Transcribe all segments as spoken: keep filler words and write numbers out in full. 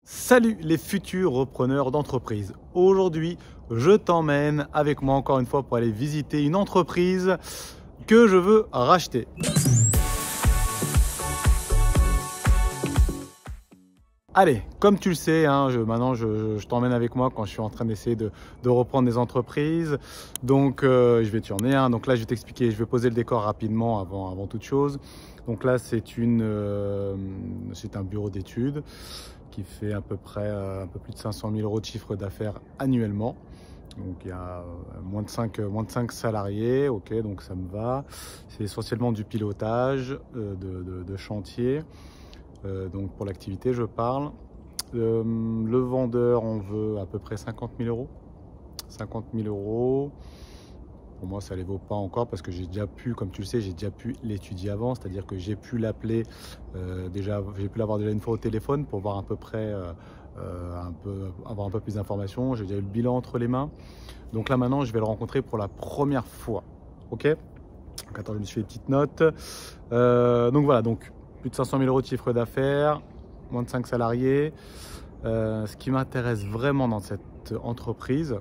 Salut les futurs repreneurs d'entreprise. Aujourd'hui, je t'emmène avec moi encore une fois pour aller visiter une entreprise que je veux racheter. Allez, comme tu le sais, hein, je, maintenant je, je t'emmène avec moi quand je suis en train d'essayer de, de reprendre des entreprises. Donc euh, je vais te en un. Donc là je vais t'expliquer, je vais poser le décor rapidement avant, avant toute chose. Donc là c'est une, euh, c'est un bureau d'études qui fait à peu près euh, un peu plus de cinq cent mille euros de chiffre d'affaires annuellement. Donc il y a moins de cinq, moins de cinq salariés, ok, donc ça me va. C'est essentiellement du pilotage euh, de, de, de chantier. Euh, donc pour l'activité je parle. Euh, le vendeur, on veut à peu près cinquante mille euros. cinquante mille euros. Pour moi, ça ne les vaut pas encore parce que j'ai déjà pu, comme tu le sais, j'ai déjà pu l'étudier avant. C'est-à-dire que j'ai pu l'appeler, euh, déjà, j'ai pu l'avoir déjà une fois au téléphone pour voir à peu près, euh, euh, un peu, avoir un peu plus d'informations. J'ai déjà eu le bilan entre les mains. Donc là, maintenant, je vais le rencontrer pour la première fois. Ok? Donc attends, je me suis fait une petite note. Euh, donc voilà, donc plus de cinq cent mille euros de chiffre d'affaires, moins de cinq salariés. Euh, ce qui m'intéresse vraiment dans cette entreprise,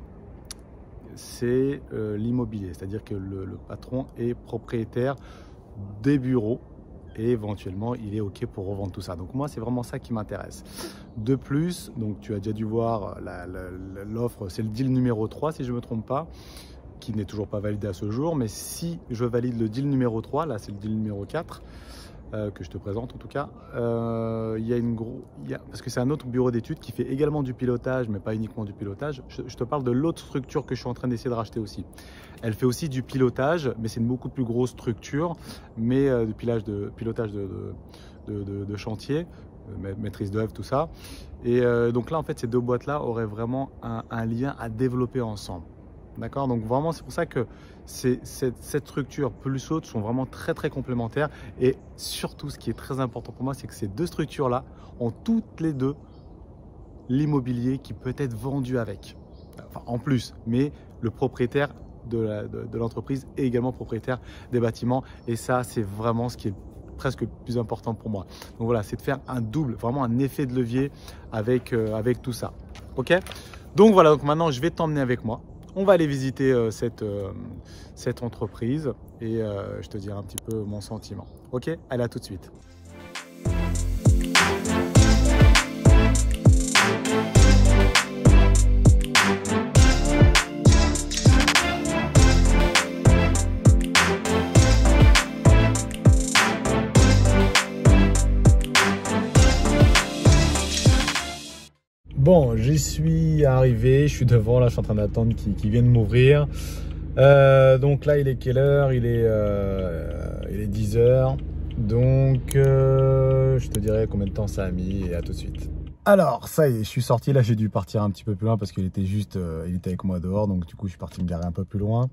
c'est euh, l'immobilier, c'est-à-dire que le, le patron est propriétaire des bureaux et éventuellement il est ok pour revendre tout ça. Donc moi c'est vraiment ça qui m'intéresse. De plus, donc tu as déjà dû voir l'offre, c'est le deal numéro trois si je ne me trompe pas, qui n'est toujours pas validé à ce jour, mais si je valide le deal numéro trois, là c'est le deal numéro quatre, Euh, que je te présente en tout cas, euh, il y a une gros, il y a, parce que c'est un autre bureau d'études qui fait également du pilotage, mais pas uniquement du pilotage. Je, je te parle de l'autre structure que je suis en train d'essayer de racheter aussi. Elle fait aussi du pilotage, mais c'est une beaucoup plus grosse structure, mais euh, du pilotage de, pilotage de, de, de, de, de chantier, euh, maîtrise d'œuvre, tout ça. Et euh, donc là, en fait, ces deux boîtes-là auraient vraiment un, un lien à développer ensemble. D'accord, donc vraiment c'est pour ça que cette, cette structure plus l'autre sont vraiment très très complémentaires. Et surtout ce qui est très important pour moi, c'est que ces deux structures là ont toutes les deux l'immobilier qui peut être vendu avec, enfin en plus, mais le propriétaire de, la, de, de l'entreprise est également propriétaire des bâtiments. Et ça c'est vraiment ce qui est presque le plus important pour moi. Donc voilà, c'est de faire un double, vraiment un effet de levier avec, euh, avec tout ça. Ok, donc voilà, donc maintenant je vais t'emmener avec moi. On va aller visiter euh, cette, euh, cette entreprise et euh, je te dirai un petit peu mon sentiment. Ok, allez, à tout de suite. Bon, j'y suis arrivé, je suis devant, là je suis en train d'attendre qu'ils qu'ils viennent m'ouvrir. Euh, donc là il est quelle heure? Il est, euh, il est dix heures. Donc euh, je te dirai combien de temps ça a mis et à tout de suite. Alors ça y est, je suis sorti, là j'ai dû partir un petit peu plus loin parce qu'il était juste, euh, il était avec moi dehors. Donc du coup je suis parti me garer un peu plus loin.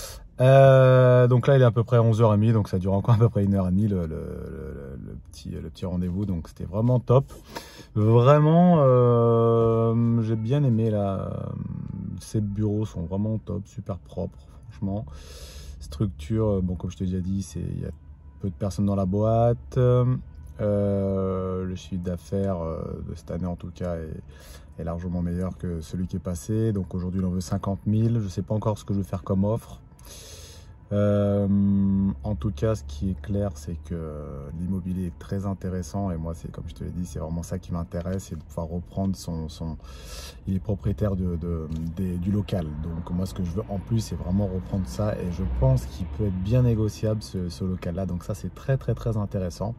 Euh, donc là il est à peu près onze heures trente, donc ça dure encore à peu près une heure trente le, le, le, le petit, le petit rendez-vous, donc c'était vraiment top. Vraiment euh, j'ai bien aimé là, ces bureaux sont vraiment top, super propres franchement. Structure, bon comme je te l'ai déjà dit, c'est il y a peu de personnes dans la boîte. Euh, le chiffre d'affaires de cette année en tout cas est, est largement meilleur que celui qui est passé. Donc aujourd'hui on en veut cinquante mille, je ne sais pas encore ce que je vais faire comme offre. Euh, en tout cas ce qui est clair c'est que l'immobilier est très intéressant et moi c'est comme je te l'ai dit, c'est vraiment ça qui m'intéresse, c'est de pouvoir reprendre son, son il est propriétaire de, de, de, du local, donc moi ce que je veux en plus c'est vraiment reprendre ça et je pense qu'il peut être bien négociable ce, ce local là, donc ça c'est très très très intéressant.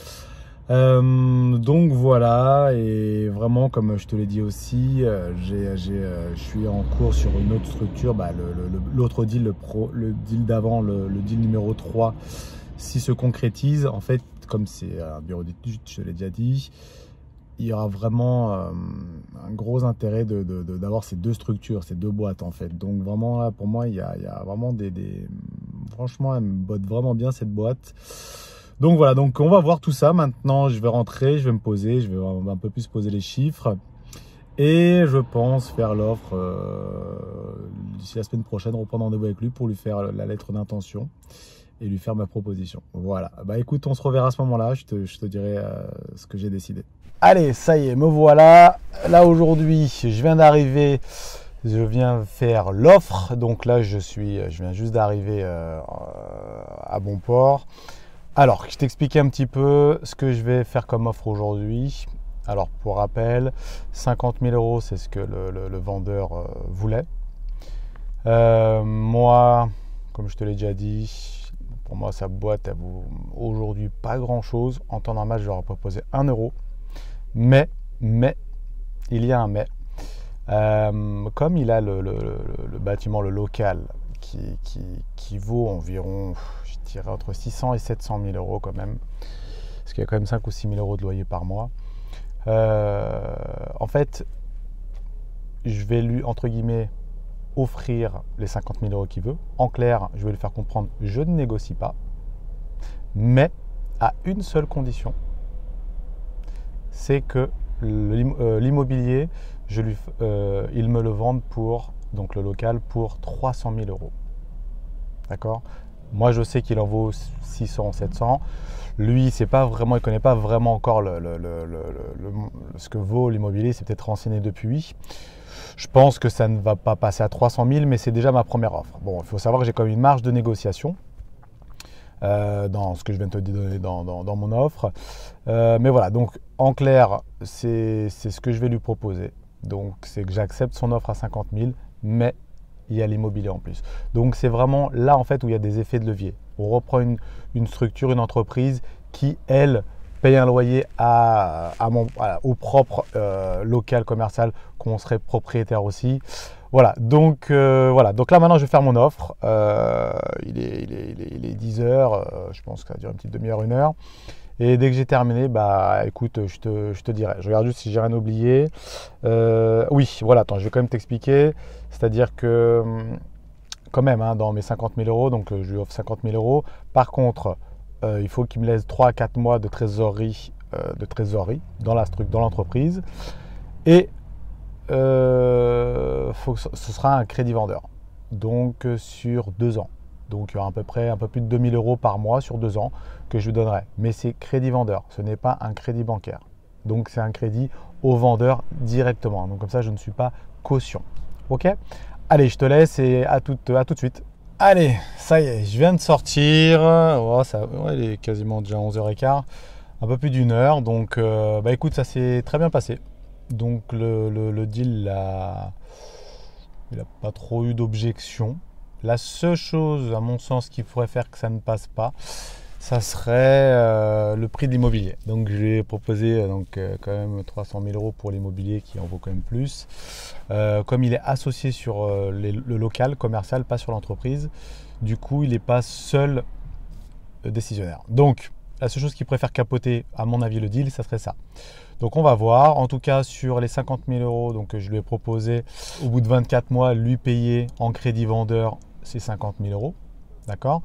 Euh, donc voilà, et vraiment comme je te l'ai dit aussi, euh, j'ai, j'ai, euh, je suis en cours sur une autre structure, bah, l'autre le, le, deal, le, pro, le deal d'avant, le, le deal numéro trois, s'il se concrétise, en fait, comme c'est un bureau d'études, je te l'ai déjà dit, il y aura vraiment euh, un gros intérêt de, de, de, d'avoir ces deux structures, ces deux boîtes en fait. Donc vraiment là, pour moi, il y a, il y a vraiment des, des... Franchement, elle me botte vraiment bien cette boîte. Donc voilà, donc on va voir tout ça. Maintenant, je vais rentrer, je vais me poser, je vais un peu plus poser les chiffres. Et je pense faire l'offre euh, d'ici la semaine prochaine, reprendre rendez-vous avec lui pour lui faire la lettre d'intention et lui faire ma proposition. Voilà, bah écoute, on se reverra à ce moment-là, je te, je te dirai euh, ce que j'ai décidé. Allez, ça y est, me voilà. là aujourd'hui, je viens d'arriver, je viens faire l'offre. Donc là, je suis, je viens juste d'arriver euh, à bon port. Alors, je t'explique un petit peu ce que je vais faire comme offre aujourd'hui. Alors, pour rappel, cinquante mille euros, c'est ce que le, le, le vendeur euh, voulait. Euh, moi, comme je te l'ai déjà dit, pour moi, sa boîte, elle vaut aujourd'hui pas grand-chose. En temps normal, je leur ai proposé un euro. Mais, mais, il y a un mais. Euh, comme il a le, le, le, le bâtiment, le local, qui, qui, qui vaut environ, je dirais, entre six cents et sept cent mille euros quand même, parce qu'il y a quand même cinq ou six mille euros de loyer par mois. Euh, en fait, je vais lui, entre guillemets, offrir les cinquante mille euros qu'il veut. En clair, je vais lui faire comprendre, je ne négocie pas, mais à une seule condition, c'est que l'immobilier, je lui, euh, il me le vende pour, donc le local, pour trois cent mille euros. D'accord? Moi, je sais qu'il en vaut six cents, sept cents. Lui, c'est pas vraiment, il ne connaît pas vraiment encore le, le, le, le, le, ce que vaut l'immobilier. C'est peut-être renseigné depuis. Je pense que ça ne va pas passer à trois cent mille, mais c'est déjà ma première offre. Bon, il faut savoir que j'ai quand même une marge de négociation euh, dans ce que je viens de te donner dans, dans, dans mon offre. Euh, mais voilà, donc en clair, c'est ce que je vais lui proposer. Donc, c'est que j'accepte son offre à cinquante mille, mais il y a l'immobilier en plus. Donc, c'est vraiment là, en fait, où il y a des effets de levier. On reprend une, une structure, une entreprise qui, elle, paye un loyer à, à mon, à, au propre euh, local commercial, qu'on serait propriétaire aussi. Voilà, donc, euh, voilà. Donc là, maintenant, je vais faire mon offre. Euh, il, est, il, est, il, est, il est dix heures, euh, je pense que ça va durer une petite demi-heure, une heure. Et dès que j'ai terminé, bah écoute, je te, je te dirai. Je regarde juste si j'ai rien oublié. Euh, oui, voilà, attends, je vais quand même t'expliquer. C'est-à-dire que, quand même, hein, dans mes cinquante mille euros, donc je lui offre cinquante mille euros. Par contre, euh, il faut qu'il me laisse trois à quatre mois de trésorerie, euh, de trésorerie dans la dans l'entreprise. Et euh, faut que ce sera un crédit vendeur. Donc sur deux ans. Donc il y aura à peu près un peu plus de deux mille euros par mois sur deux ans que je lui donnerai. Mais c'est crédit vendeur, ce n'est pas un crédit bancaire. Donc c'est un crédit au vendeur directement. Donc comme ça, je ne suis pas caution. Ok? Allez, je te laisse et à tout, à tout de suite. Allez, ça y est, je viens de sortir. Oh, ça, ouais, il est quasiment déjà onze heures quinze. Un peu plus d'une heure. Donc euh, bah écoute, ça s'est très bien passé. Donc le, le, le deal, là, il n'a pas trop eu d'objection. La seule chose, à mon sens, qui pourrait faire que ça ne passe pas, ça serait euh, le prix de l'immobilier. Donc, je lui ai proposé euh, donc, euh, quand même trois cent mille euros pour l'immobilier qui en vaut quand même plus. Euh, comme il est associé sur euh, les, le local, commercial, pas sur l'entreprise, du coup, il n'est pas seul euh, décisionnaire. Donc, la seule chose qui pourrait faire capoter, à mon avis, le deal, ça serait ça. Donc on va voir, en tout cas sur les cinquante mille euros, donc je lui ai proposé au bout de vingt-quatre mois, lui payer en crédit vendeur ces cinquante mille euros, d'accord.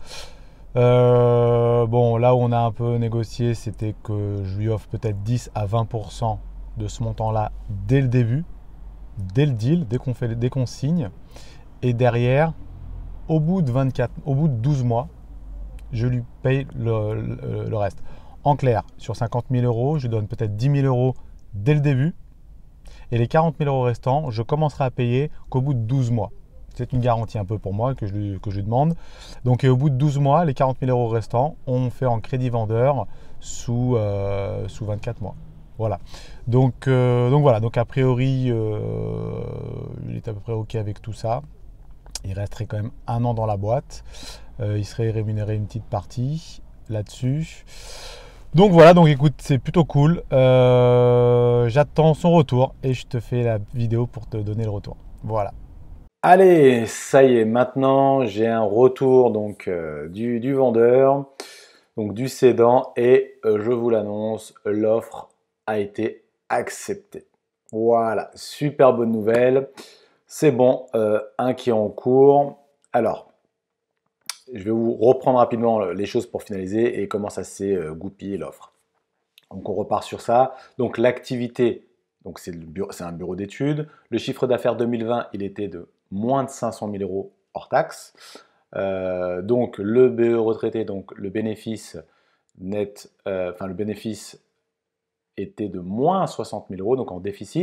euh, Bon, là où on a un peu négocié, c'était que je lui offre peut-être dix à vingt pour cent de ce montant-là dès le début, dès le deal, dès qu'on fait, dès qu'on signe, et derrière, au bout de vingt-quatre, au bout de douze mois, je lui paye le, le, le reste. En clair, sur cinquante mille euros, je donne peut-être dix mille euros dès le début. Et les quarante mille euros restants, je commencerai à payer qu'au bout de douze mois. C'est une garantie un peu pour moi que je lui, que je lui demande. Donc, et au bout de douze mois, les quarante mille euros restants, on fait en crédit vendeur sous, euh, sous vingt-quatre mois. Voilà. Donc, euh, donc voilà. Donc a priori, euh, il est à peu près OK avec tout ça. Il resterait quand même un an dans la boîte. Euh, il serait rémunéré une petite partie là-dessus. Donc voilà, donc écoute, c'est plutôt cool. Euh, J'attends son retour et je te fais la vidéo pour te donner le retour. Voilà. Allez, ça y est, maintenant j'ai un retour donc euh, du, du vendeur, donc du cédant, et euh, je vous l'annonce, l'offre a été acceptée. Voilà, super bonne nouvelle. C'est bon, euh, un qui est en cours. Alors, je vais vous reprendre rapidement les choses pour finaliser et comment ça s'est euh, goupillé l'offre. Donc on repart sur ça. Donc l'activité, donc c'est un bureau d'études. Le chiffre d'affaires deux mille vingt, il était de moins de cinq cent mille euros hors taxe. Euh, donc le B E retraité, donc le bénéfice net, euh, enfin le bénéfice était de moins soixante mille euros, donc en déficit.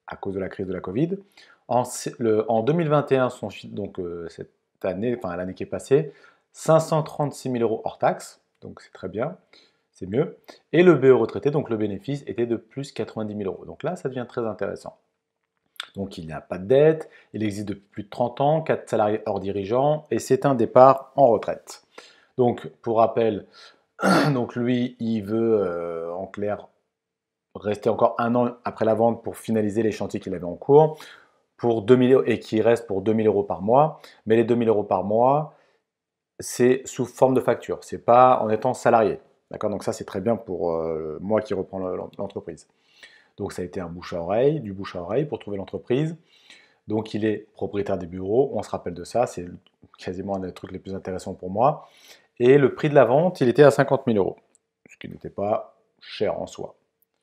à cause de la crise de la Covid. En, le, en deux mille vingt et un, son, donc euh, cette année, enfin l'année qui est passée, cinq cent trente-six mille euros hors taxe, donc c'est très bien, c'est mieux. Et le B E retraité, donc le bénéfice, était de plus quatre-vingt-dix mille euros. Donc là, ça devient très intéressant. Donc il n'y a pas de dette, il existe depuis plus de trente ans, quatre salariés hors dirigeants, et c'est un départ en retraite. Donc pour rappel, donc lui, il veut euh, en clair rester encore un an après la vente pour finaliser les chantiers qu'il avait en cours, pour deux mille, et qui reste pour deux mille euros par mois. Mais les deux mille euros par mois, c'est sous forme de facture, c'est pas en étant salarié. D'accord. Donc ça, c'est très bien pour euh, moi qui reprends l'entreprise. Donc ça a été un bouche à oreille, du bouche à oreille pour trouver l'entreprise. Donc il est propriétaire des bureaux, on se rappelle de ça, c'est quasiment un des trucs les plus intéressants pour moi. Et le prix de la vente, il était à cinquante mille euros, ce qui n'était pas cher en soi.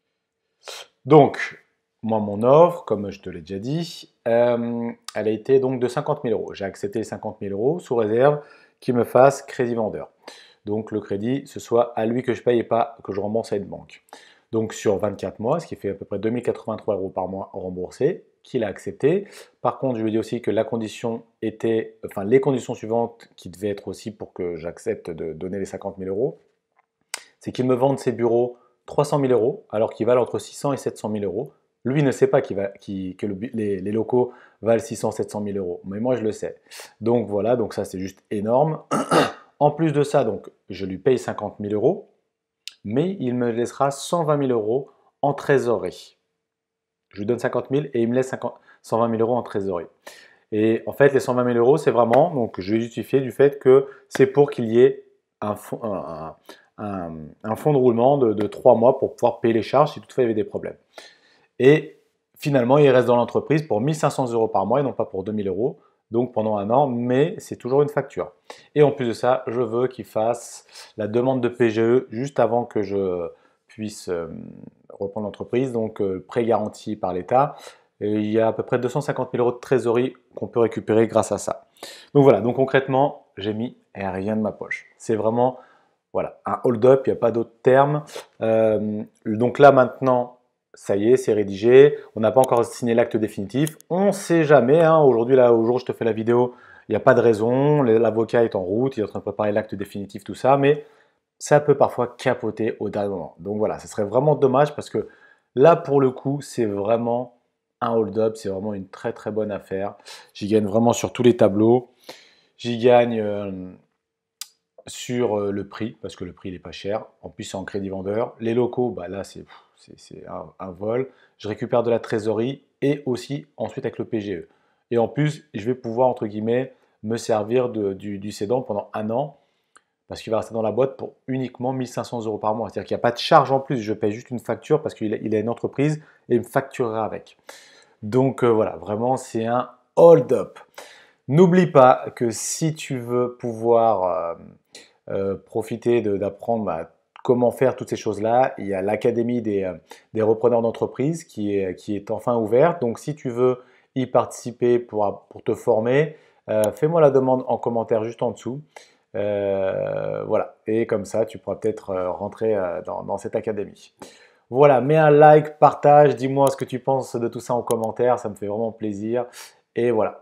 Donc, moi, mon offre, comme je te l'ai déjà dit, euh, elle a été donc de cinquante mille euros. J'ai accepté les cinquante mille euros sous réserve qu'il me fasse crédit vendeur. Donc le crédit, ce soit à lui que je paye et pas que je rembourse à une banque. Donc sur vingt-quatre mois, ce qui fait à peu près deux mille quatre-vingt-trois euros par mois remboursés, qu'il a accepté. Par contre, je lui ai dit aussi que la condition était, enfin les conditions suivantes qui devaient être aussi pour que j'accepte de donner les cinquante mille euros, c'est qu'il me vende ses bureaux trois cent mille euros, alors qu'ils valent entre six cents et sept cent mille euros. Lui ne sait pas qu'il va, qu'il, que le, les, les locaux valent six cents à sept cent mille euros, mais moi je le sais. Donc voilà, donc ça c'est juste énorme. En plus de ça, donc je lui paye cinquante mille euros, mais il me laissera cent vingt mille euros en trésorerie. Je lui donne cinquante mille et il me laisse cent vingt mille euros en trésorerie. Et en fait, les cent vingt mille euros, c'est vraiment, donc je vais justifier du fait que c'est pour qu'il y ait un fonds, un, un, un fonds de roulement de, de trois mois pour pouvoir payer les charges si toutefois il y avait des problèmes. Et finalement, il reste dans l'entreprise pour mille cinq cents euros par mois et non pas pour deux mille euros, donc pendant un an, mais c'est toujours une facture. Et en plus de ça, je veux qu'il fasse la demande de P G E juste avant que je puisse euh, reprendre l'entreprise, donc euh, prêt garanti par l'État. Il y a à peu près deux cent cinquante mille euros de trésorerie qu'on peut récupérer grâce à ça. Donc voilà, donc concrètement, j'ai mis rien de ma poche. C'est vraiment voilà, un hold-up, il n'y a pas d'autre terme. Euh, donc là maintenant, ça y est, c'est rédigé. On n'a pas encore signé l'acte définitif. On ne sait jamais. Hein. Aujourd'hui, là, au jour où je te fais la vidéo, il n'y a pas de raison. L'avocat est en route, il est en train de préparer l'acte définitif, tout ça. Mais ça peut parfois capoter au dernier moment. Donc voilà, ce serait vraiment dommage parce que là, pour le coup, c'est vraiment un hold-up. C'est vraiment une très très bonne affaire. J'y gagne vraiment sur tous les tableaux. J'y gagne euh, sur euh, le prix parce que le prix, il n'est pas cher. En plus, c'est en crédit vendeur. Les locaux, bah là, c'est... C'est un, un vol. Je récupère de la trésorerie et aussi ensuite avec le P G E. Et en plus, je vais pouvoir, entre guillemets, me servir de, du, du cédant pendant un an parce qu'il va rester dans la boîte pour uniquement mille cinq cents euros par mois. C'est-à-dire qu'il n'y a pas de charge en plus. Je paye juste une facture parce qu'il a, il a une entreprise et il me facturera avec. Donc euh, voilà, vraiment, c'est un hold-up. N'oublie pas que si tu veux pouvoir euh, euh, profiter d'apprendre bah, comment faire toutes ces choses-là, il y a l'Académie des, euh, des repreneurs d'entreprise qui est, qui est enfin ouverte. Donc si tu veux y participer pour, pour te former, euh, fais-moi la demande en commentaire juste en dessous. Euh, voilà, et comme ça, tu pourras peut-être euh, rentrer euh, dans, dans cette académie. Voilà, mets un like, partage, dis-moi ce que tu penses de tout ça en commentaire, ça me fait vraiment plaisir. Et voilà,